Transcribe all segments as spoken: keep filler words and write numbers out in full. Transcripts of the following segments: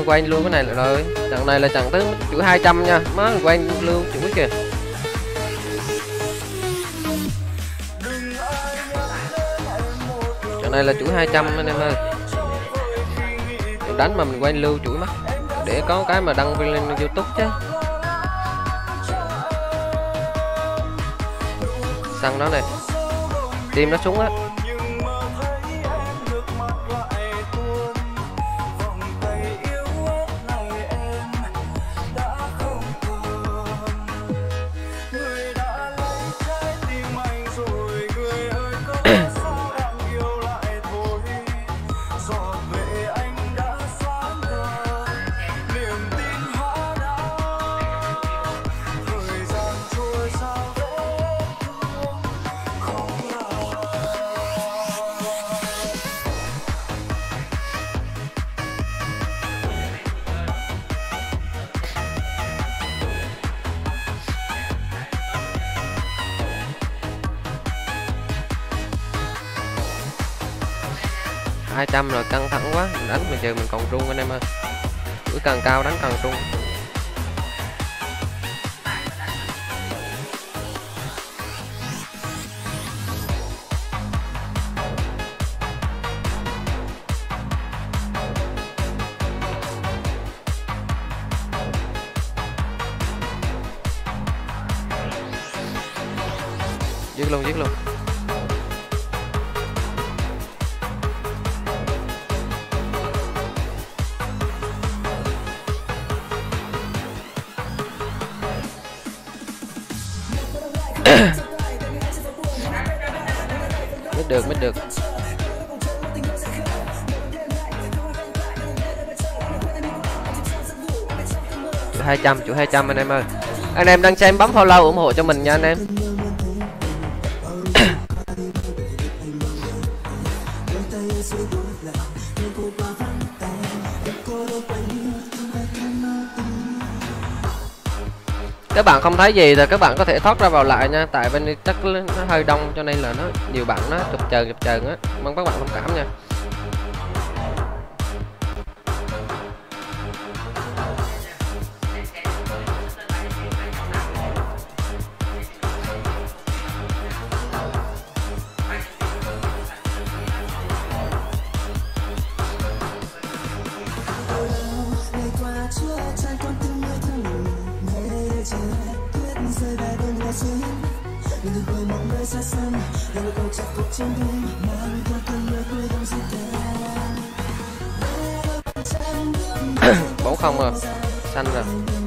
quay luôn cái này là rồi. Trận này là trận tới chuỗi hai trăm nha, má quay luôn chuỗi kìa. Trận này là chuỗi hai trăm anh em ơi. Mình đánh mà mình quay lưu chuỗi mắt để có cái mà đăng lên YouTube chứ. Xăng nó này, tim nó xuống á. hai trăm rồi căng thẳng quá, mình đánh bây giờ mình còn rung anh em ơi. Cứ càng cao đánh càng rung. Giết luôn, giết luôn. Mới được, mới được. Chủ hai trăm, chủ hai trăm anh em ơi. Anh em đang xem bấm follow ủng hộ cho mình nha anh em. Các bạn không thấy gì thì các bạn có thể thoát ra vào lại nha, tại bên chắc nó hơi đông cho nên là nó nhiều bạn nó chụp chờ chụp chờ á, mong các bạn thông cảm nha. Bốn không rồi, xanh rồi.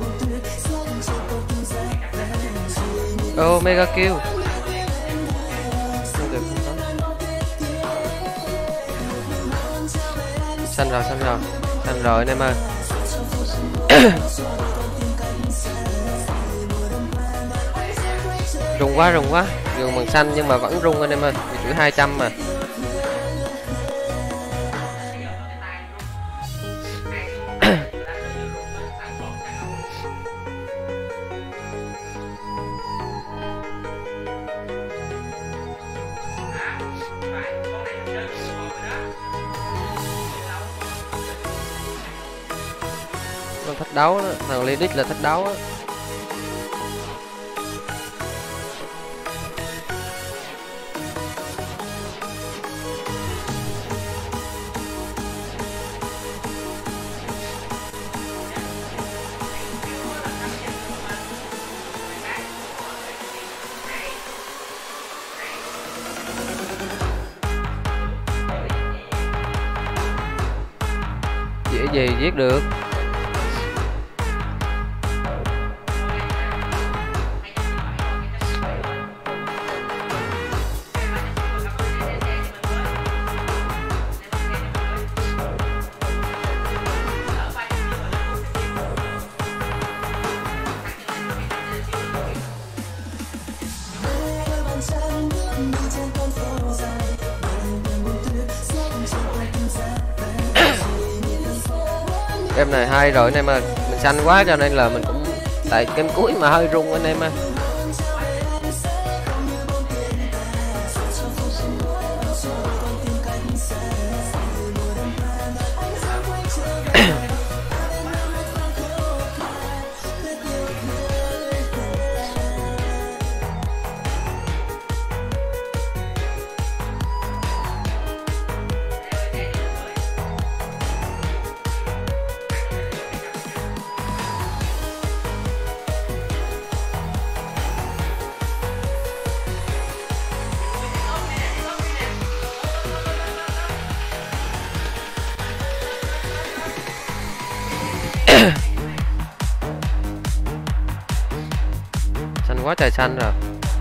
Oh, mega kill. Xanh rồi, xanh rồi, xanh rồi anh em ơi. Rung quá, rung quá. Đường bằng xanh nhưng mà vẫn rung anh em ơi. Chuỗi hai trăm mà. Con thách đấu đó, thằng Lidix là thách đấu á. Dễ gì giết được. Game này hay rồi anh em ơi, mình xanh quá cho nên là mình cũng tại game cuối mà hơi rung anh em ơi. quá trời xanh rồi.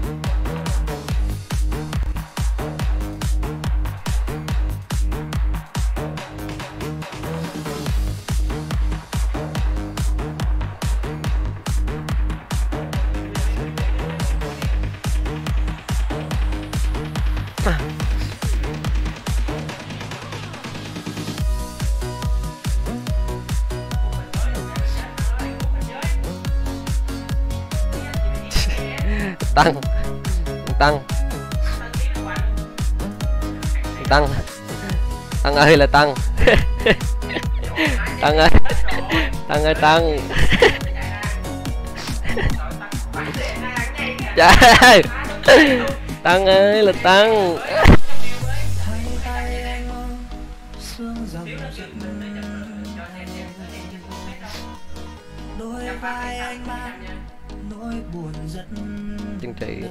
Tăng tăng tăng tăng ơi là tăng tăng ơi tăng ơi tăng trời tăng ơi là tăng. Chương trị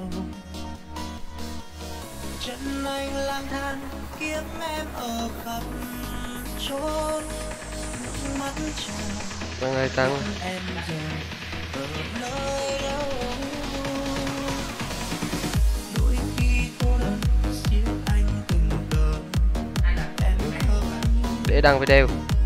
chân anh lang thang kiếm em ở khắp chốn mắt chàng. Tăng ơi tăng. Em giờ ở nơi đâu đôi khi cô đơn siết anh từng cơn em không để đăng video.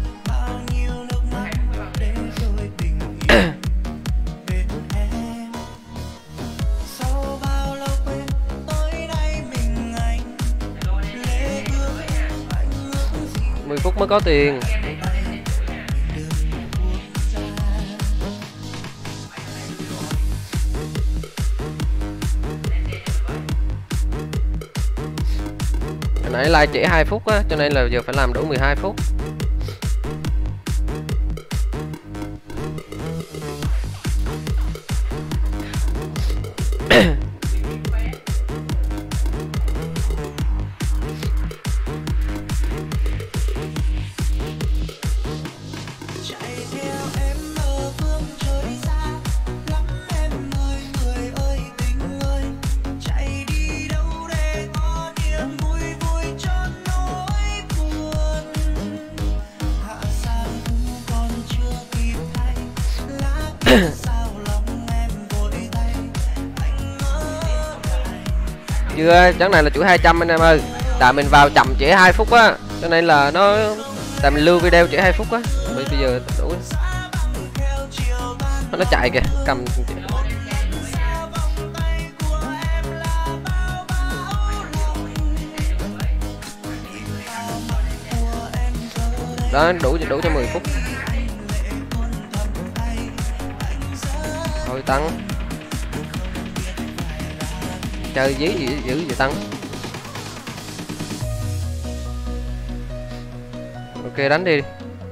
mười phút mới có tiền. Hồi nãy like trễ hai phút á, cho nên là giờ phải làm đủ mười hai phút. Chưa, chắc này là chuỗi hai trăm anh em ơi. Tại mình vào chậm trễ hai phút á, cho nên là nó tại mình lưu video trễ hai phút á. Bây giờ đủ nó chạy kìa, cầm đó, đủ đủ cho mười phút. Thôi tăng chơi dí gì giữ gì tăng. Ok đánh đi.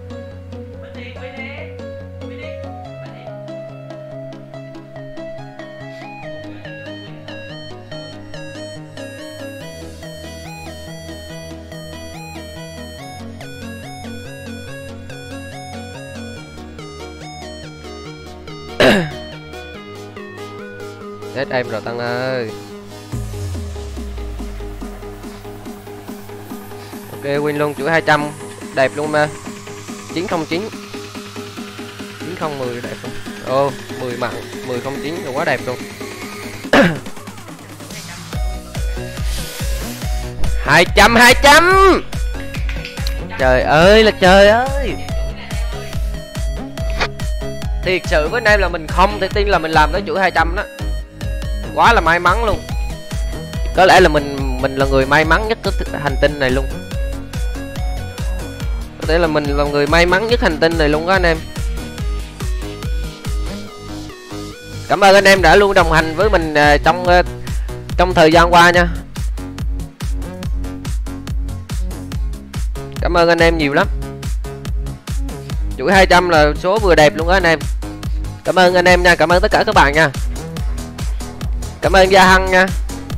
Chết em rồi Tăng ơi. Ok win luôn chuỗi hai trăm đẹp luôn mà. chín không chín chín không một không đẹp không. Ô mười mặn mười không chín rồi, quá đẹp luôn. hai trăm hai trăm. Trời ơi là trời ơi. Thiệt sự với anh em là mình không thể tin là mình làm tới chuỗi hai trăm đó. Quá là may mắn luôn. Có lẽ là mình mình là người may mắn nhất cái hành tinh này luôn. Có thể là mình là người may mắn nhất hành tinh này luôn đó anh em. Cảm ơn anh em đã luôn đồng hành với mình trong trong thời gian qua nha. Cảm ơn anh em nhiều lắm. Chuỗi hai trăm là số vừa đẹp luôn đó anh em. Cảm ơn anh em nha, cảm ơn tất cả các bạn nha. Cảm ơn Gia Hăng nha.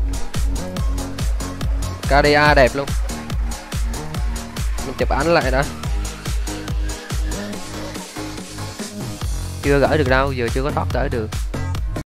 ca đê a đẹp luôn. Mình chụp ảnh lại đã. Chưa gửi được đâu, giờ chưa có thoát gửi được.